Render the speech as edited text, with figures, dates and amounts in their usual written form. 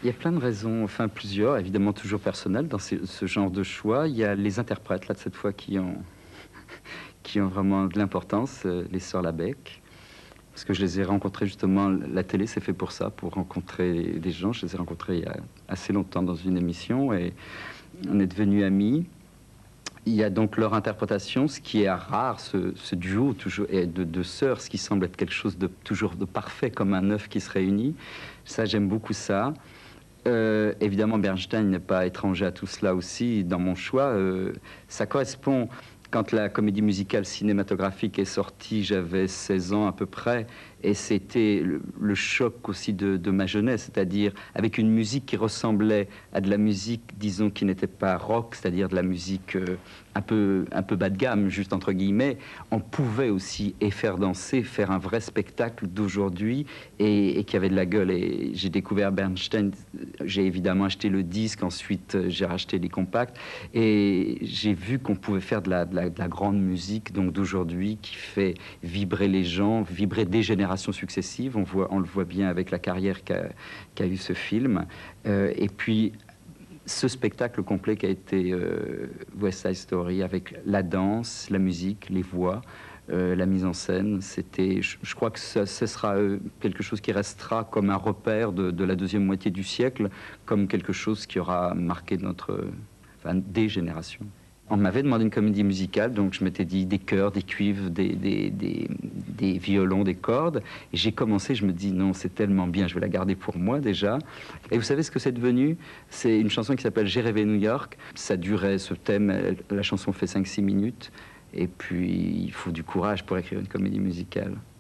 Il y a plein de raisons, enfin plusieurs, évidemment toujours personnelles dans ce genre de choix. Il y a les interprètes, là, de cette fois, qui ont vraiment de l'importance, les sœurs Labec. Parce que je les ai rencontrés justement, la télé c'est fait pour ça, pour rencontrer des gens. Je les ai rencontrés il y a assez longtemps dans une émission et on est devenus amis. Il y a donc leur interprétation, ce qui est rare, ce duo toujours, et de sœurs, ce qui semble être quelque chose de toujours de parfait, comme un œuf qui se réunit. Ça, j'aime beaucoup ça. Évidemment, Bernstein n'est pas étranger à tout cela aussi dans mon choix. Ça correspond, quand la comédie musicale cinématographique est sortie, j'avais 16 ans à peu près, et c'était le choc aussi de ma jeunesse, c'est-à-dire avec une musique qui ressemblait à de la musique, disons, qui n'était pas rock, c'est-à-dire de la musique un peu bas de gamme, juste entre guillemets. On pouvait aussi faire danser, faire un vrai spectacle d'aujourd'hui et qui avait de la gueule. Et j'ai découvert Bernstein, j'ai évidemment acheté le disque, ensuite j'ai racheté les compacts et j'ai vu qu'on pouvait faire de la grande musique donc d'aujourd'hui qui fait vibrer les gens, vibrer des générations successives. On le voit bien avec la carrière qu'a eu ce film. Et puis ce spectacle complet qui a été West Side Story, avec la danse, la musique, les voix, la mise en scène, c'était, je crois que ce sera quelque chose qui restera comme un repère de la deuxième moitié du siècle, comme quelque chose qui aura marqué des générations. On m'avait demandé une comédie musicale, donc je m'étais dit des chœurs, des cuivres, des violons, des cordes. Et j'ai commencé, je me dis non, c'est tellement bien, je vais la garder pour moi déjà. Et vous savez ce que c'est devenu? C'est une chanson qui s'appelle J'ai rêvé New York. Ça durait, ce thème, la chanson fait 5-6 minutes. Et puis, il faut du courage pour écrire une comédie musicale.